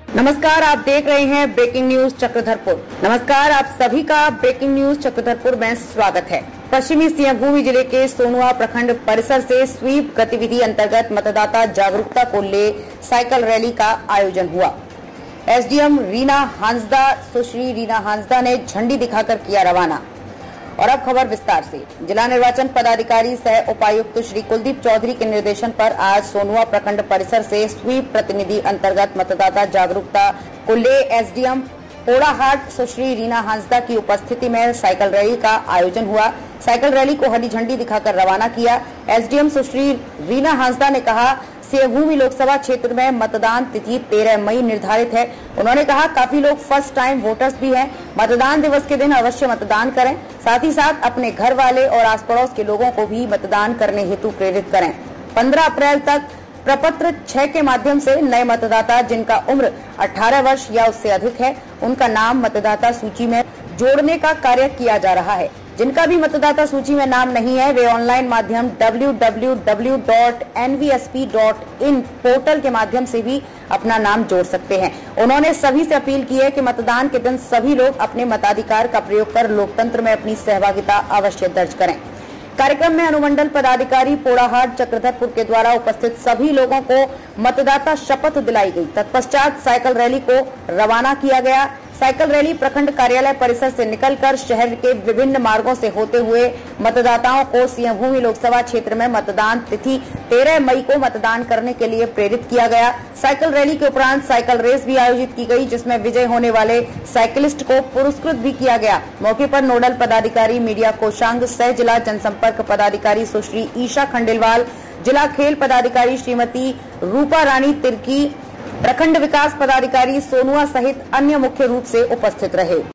नमस्कार, आप देख रहे हैं ब्रेकिंग न्यूज चक्रधरपुर। नमस्कार, आप सभी का ब्रेकिंग न्यूज चक्रधरपुर में स्वागत है। पश्चिमी सिंहभूम जिले के सोनुआ प्रखंड परिसर से स्वीप गतिविधि अंतर्गत मतदाता जागरूकता को ले साइकिल रैली का आयोजन हुआ। एसडीएम रीना हांसदा सुश्री रीना हांसदा ने झंडी दिखाकर किया रवाना। और अब खबर विस्तार से। जिला निर्वाचन पदाधिकारी सह उपायुक्त श्री कुलदीप चौधरी के निर्देशन पर आज सोनुआ प्रखंड परिसर से स्वीप प्रतिनिधि अंतर्गत मतदाता जागरूकता को ले एसडीएम पोड़ाहाट सुश्री रीना हांसदा की उपस्थिति में साइकिल रैली का आयोजन हुआ। साइकिल रैली को हरी झंडी दिखाकर रवाना किया। एसडीएम सुश्री रीना हांसदा ने कहा, सिंहभूम लोकसभा क्षेत्र में मतदान तिथि 13 मई निर्धारित है। उन्होंने कहा, काफी लोग फर्स्ट टाइम वोटर्स भी हैं। मतदान दिवस के दिन अवश्य मतदान करें, साथ ही साथ अपने घर वाले और आस पड़ोस के लोगों को भी मतदान करने हेतु प्रेरित करें। 15 अप्रैल तक प्रपत्र 6 के माध्यम से नए मतदाता जिनका उम्र 18 वर्ष या उससे अधिक है, उनका नाम मतदाता सूची में जोड़ने का कार्य किया जा रहा है। जिनका भी मतदाता सूची में नाम नहीं है, वे ऑनलाइन माध्यम www.nvsp.in पोर्टल के माध्यम से भी अपना नाम जोड़ सकते हैं। उन्होंने सभी से अपील की है कि मतदान के दिन सभी लोग अपने मताधिकार का प्रयोग कर लोकतंत्र में अपनी सहभागिता अवश्य दर्ज करें। कार्यक्रम में अनुमंडल पदाधिकारी पोड़ाहाट चक्रधरपुर के द्वारा उपस्थित सभी लोगों को मतदाता शपथ दिलाई गई। तत्पश्चात साइकिल रैली को रवाना किया गया। साइकिल रैली प्रखंड कार्यालय परिसर से निकलकर शहर के विभिन्न मार्गों से होते हुए मतदाताओं को सिंहभूम लोकसभा क्षेत्र में मतदान तिथि 13 मई को मतदान करने के लिए प्रेरित किया गया। साइकिल रैली के उपरांत साइकिल रेस भी आयोजित की गई, जिसमें विजय होने वाले साइकिलिस्ट को पुरस्कृत भी किया गया। मौके पर नोडल पदाधिकारी मीडिया कोषांग, सह जिला जनसंपर्क पदाधिकारी सुश्री ईशा खंडेलवाल, जिला खेल पदाधिकारी श्रीमती रूपा रानी तिर्की, प्रखंड विकास पदाधिकारी सोनुआ सहित अन्य मुख्य रूप से उपस्थित रहे।